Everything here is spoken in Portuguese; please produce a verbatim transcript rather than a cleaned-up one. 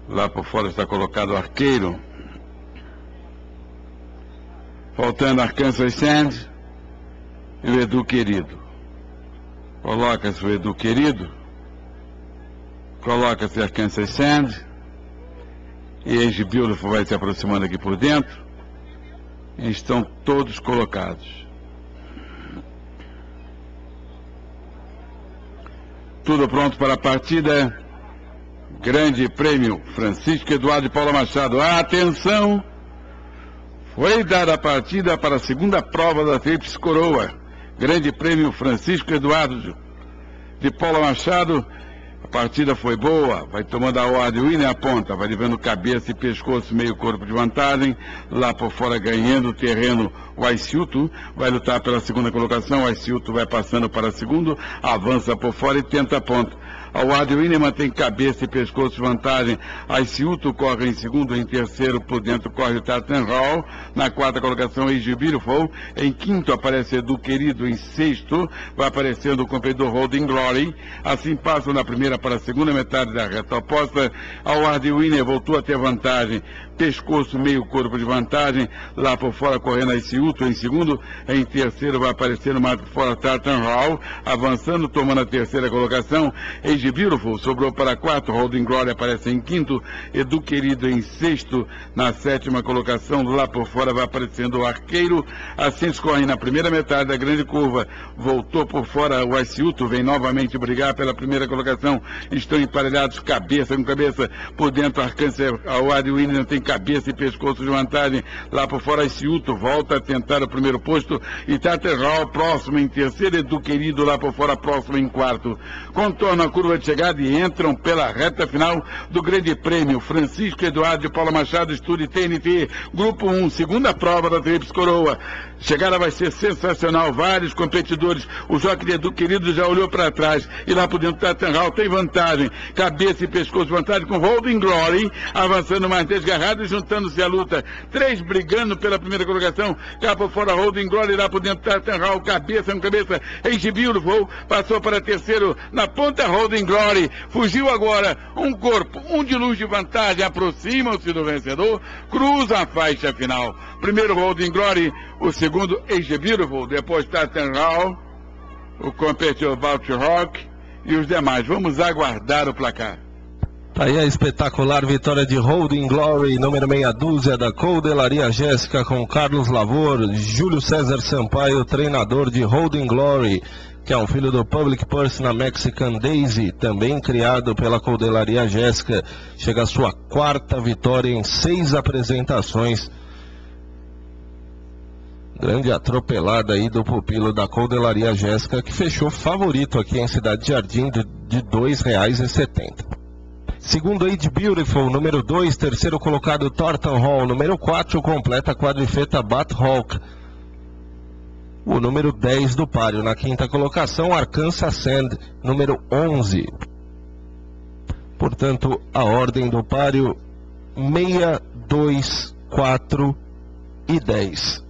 Lá por fora está colocado o Arqueiro. Faltando Arkansas Sand e o Edu Querido. Coloca-se o Edu Querido. Coloca-se Arkansas Sand. E Age Beautiful vai se aproximando aqui por dentro. E estão todos colocados. Tudo pronto para a partida. Grande Prêmio Francisco Eduardo de Paula Machado. Atenção! Foi dada a partida para a segunda prova da Tríplice Coroa. Grande Prêmio Francisco Eduardo de Paula Machado. A partida foi boa, vai tomando a ordem, o Winner aponta, vai levando cabeça e pescoço, meio corpo de vantagem, lá por fora ganhando o terreno o Aiciuto, vai lutar pela segunda colocação, o Aiciuto vai passando para segundo, avança por fora e tenta a ponta. Ao Adi Winner mantém cabeça e pescoço de vantagem, Aiciuto corre em segundo, em terceiro por dentro corre o Tartan Hall, na quarta colocação Age Beautiful, em quinto aparece Edu Querido, em sexto vai aparecendo o competidor Holding Glory, assim passam na primeira para a segunda metade da reta oposta. Ao Adi Winner voltou a ter vantagem, pescoço, meio corpo de vantagem, lá por fora correndo Aiciuto em segundo, em terceiro vai aparecendo mais por fora Tartan Hall, avançando, tomando a terceira colocação, Age Beautiful sobrou para quarto, Holding Glory aparece em quinto, Edu Querido em sexto, na sétima colocação, lá por fora vai aparecendo o Arqueiro, assim escorre na primeira metade da grande curva, voltou por fora o Aiciuto, vem novamente brigar pela primeira colocação, estão emparelhados cabeça com cabeça, por dentro Arkansas, o Adi Winner não tem cabeça e pescoço de vantagem, lá por fora Aiciuto volta a tentar o primeiro posto, e Taterral próximo em terceiro, Edu Querido lá por fora próximo em quarto, contornam a curva de chegada e entram pela reta final do Grande Prêmio Francisco Eduardo de Paula Machado, Estúdio T N T, Grupo um, segunda prova da Tríplice Coroa. Chegada vai ser sensacional, vários competidores, o jockey de Edu Querido já olhou para trás, e lá por dentro Taterral tem vantagem, cabeça e pescoço de vantagem com Holding Glory, avançando mais desgarrado e juntando-se à luta, três brigando pela primeira colocação, cá por fora Holding Glory, lá por dentro Taterral, cabeça com cabeça, Age Beautiful, passou para terceiro, na ponta Holding Glory, fugiu agora, um corpo, um de luz de vantagem, aproximam-se do vencedor, cruzam a faixa final, primeiro Holding Glory, o segundo Age Beautiful, depois Taterral, o competidor Bout Rock e os demais. Vamos aguardar o placar. Tá aí a espetacular vitória de Holding Glory, número meia dúzia da Coldelaria Jéssica, com Carlos Lavor, Júlio César Sampaio, treinador de Holding Glory, que é um filho do Public Purse na Mexican Daisy, também criado pela Coldelaria Jéssica. Chega a sua quarta vitória em seis apresentações. Grande atropelada aí do pupilo da Coldelaria Jéssica, que fechou favorito aqui em Cidade Jardim de dois reais e setenta centavos. Segundo Age Beautiful, número dois, terceiro colocado Tartan Hall, número quatro completa a quadrifeta Bat Hawk. O número dez do páreo. Na quinta colocação, Arkansas Sand, número onze. Portanto, a ordem do páreo seis, dois, quatro e dez.